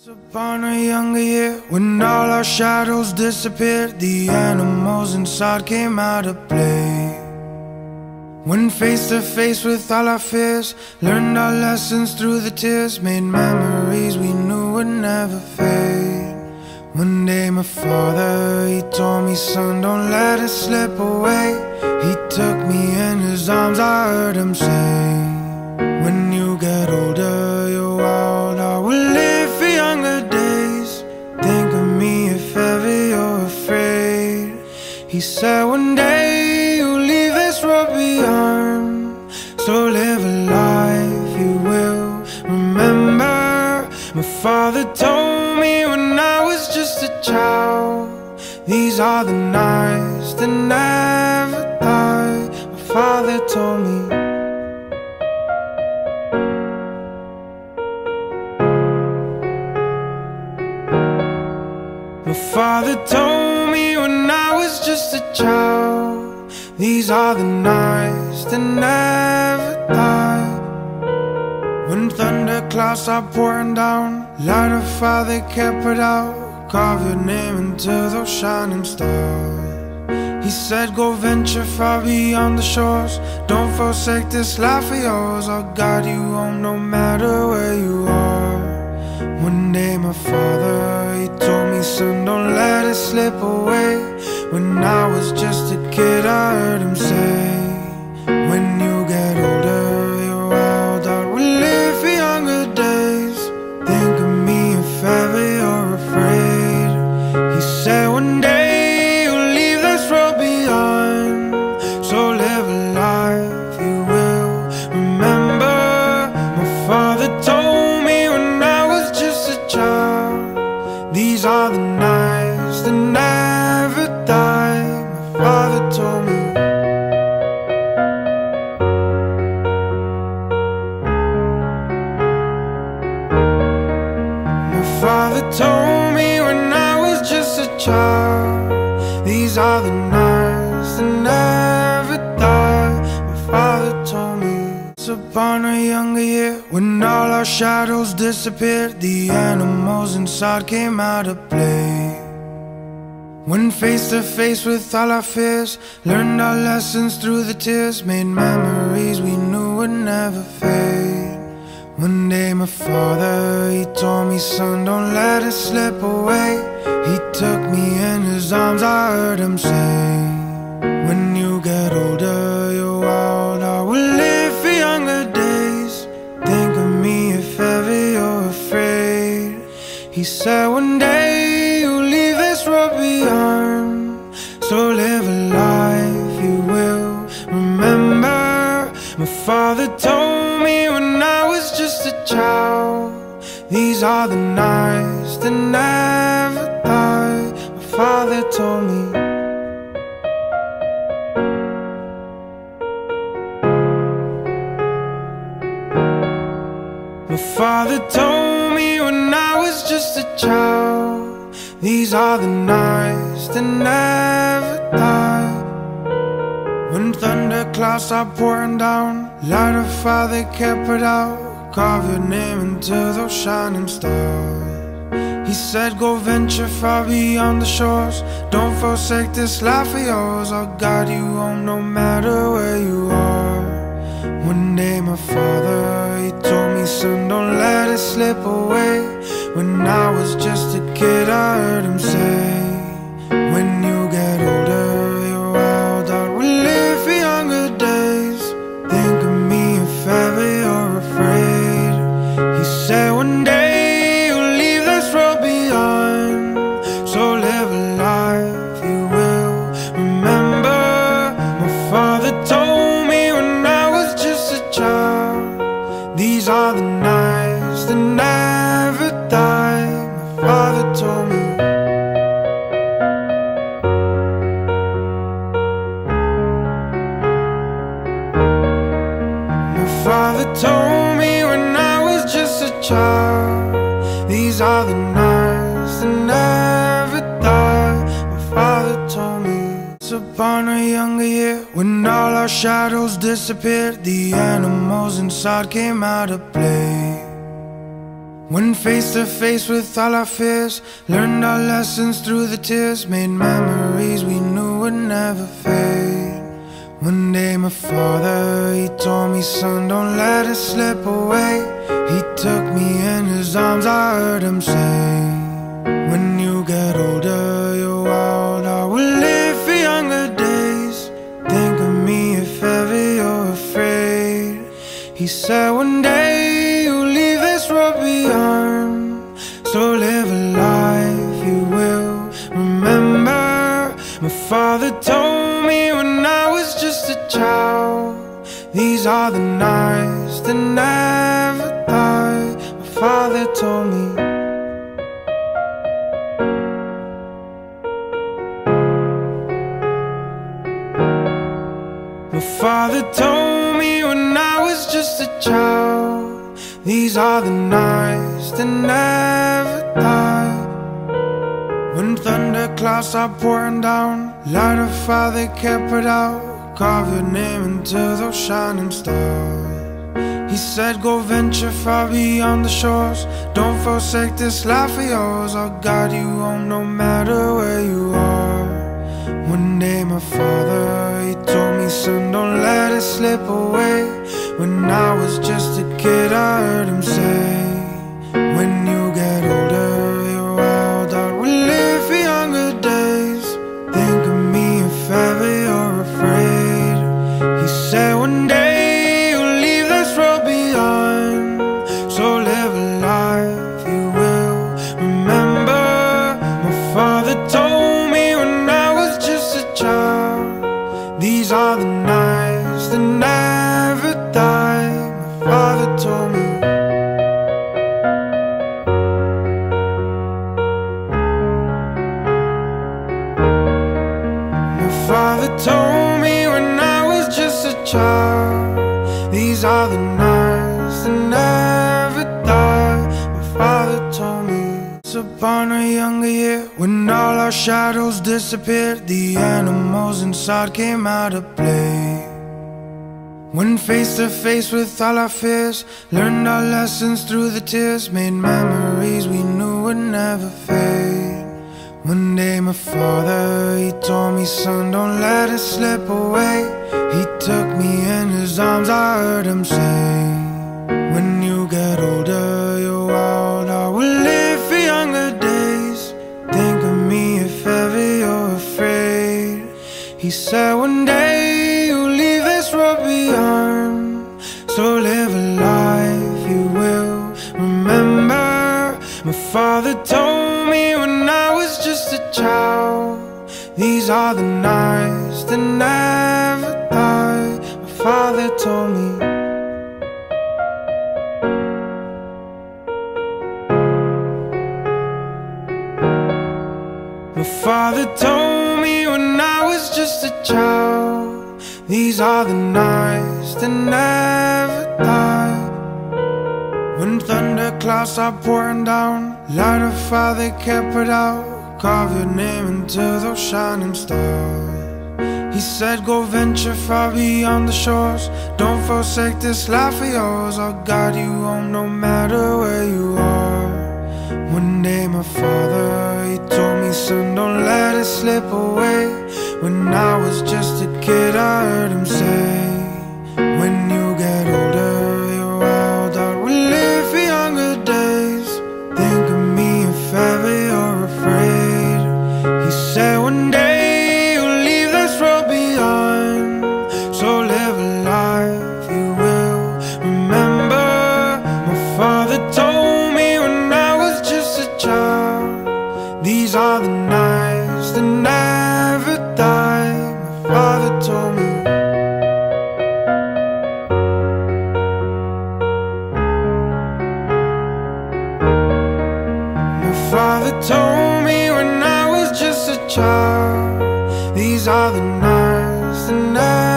Upon a younger year, when all our shadows disappeared, the animals inside came out to play. When face to face with all our fears, learned our lessons through the tears, made memories we knew would never fade. One day my father, he told me, son, don't let it slip away. He took me in his arms, I heard him say, when you get older, you're wild, I will live for younger days. Think of me if ever you're afraid. He said one day you'll leave this world beyond, so live a life you will remember. My father told me when I was just a child, these are the nights that never die. My father told me. My father told me when I was just a child, these are the nights that never die. When thunderclouds are pouring down, light a fire they can't put out, carve your name into those shining stars. He said go venture far beyond the shores, don't forsake this life of yours, I'll guide you home no matter where you are. One day my father, he told me, son, don't let it slip away. When I was just a kid, I heard him say, when you get older, you're wild, I will live for younger days. Think of me if ever you're afraid. He said one day you'll leave this world behind, so live a life you will remember. My father told me when I was just a child, these are the nights that never die. My father told me. My father told me when I was just a child, these are the nights that never die. My father told me. Upon a younger year, when all our shadows disappeared, the animals inside came out to play. When face to face with all our fears, learned our lessons through the tears, made memories we knew would never fade. One day my father, he told me, son, don't let it slip away. He took me in his arms, I heard him say, when you get older, you're wild, I will live for younger days. Think of me if ever you're afraid. He said one day you'll leave this world behind, so live a life you will remember. My father told me when I was just a child, these are the nights that never die. My father told me. My father told me when I was just a child, these are the nights that never die. When thunderclouds are pouring down, light a fire they can't put out, carve your name into those shining stars. He said go venture far beyond the shores, don't forsake this life of yours, I'll guide you home no matter where you are. One day my father, he told me, son, don't let it slip away. When I was just a kid, I heard him say, when you get older, you're wild, I will live for younger days. Think of me if ever you're afraid. He said one day you'll leave this world behind, so live a life you will remember. My father told me when I was just a child, these are the nights that never die. My father told me. My father told me when I was just a child, these are the nights that never die. My father told me. Upon a younger year, when all our shadows disappeared, the animals inside came out to play. When face to face with all our fears, learned our lessons through the tears, made memories we knew would never fade. One day my father, he told me, son, don't let it slip away. He took me in his arms, I heard him say, when you get older, you're wild, I will live for younger days. Think of me if ever you're afraid. He said one day you'll leave this world beyond, so live a life you will remember. My father told me when I was just a child, these are the nights that never die. My father told me. My father told me when I was just a child, these are the nights that never die. When thunderclouds are pouring down, light a fire they can't put out, carve your name into those shining stars. He said go venture far beyond the shores, don't forsake this life of yours, I'll guide you home no matter where you are. One day my father, he told me, son, don't let it slip away. When I was just a kid, I heard him say, when you get older, you're wild, I will live for younger days. Think of me if ever you're afraid. He said one day you'll leave this world behind, so live a life you will remember. My father told me when I was just a child, these are the nights that never die. My father told me. My father told me when I was just a child, these are the nights that never die. My father told me. Once upon a younger year, when all our shadows disappeared, the animals inside came out to play. When face to face with all our fears, learned our lessons through the tears, made memories we knew would never fade. One day my father, he told me, son, don't let it slip away. He took me in his arms, I heard him say, when you get older, you're wild, I will live for younger days. Think of me if ever you're afraid. He said one day you'll leave this world beyond, so live a life you will remember. My father told me when I was just a child, these are the nights that never die. My father told me. My father told me when I was just a child, these are the nights that never die. When thunderclouds are pouring down, light a fire they can't put out, carve your name into those shining stars. He said go venture far beyond the shores, don't forsake this life of yours, I'll guide you home no matter where you are. One day my father, he told me, son, don't let it slip away. When I was just a kid, I heard him say, when you get older, you're wild, I will live for younger days. Think of me if ever you're afraid. He said one day you'll leave this world behind, so live a life you will remember. My father told me when I was just a child, these are the nights that never die. My father told me. My father told me when I was just a child, these are the nights that never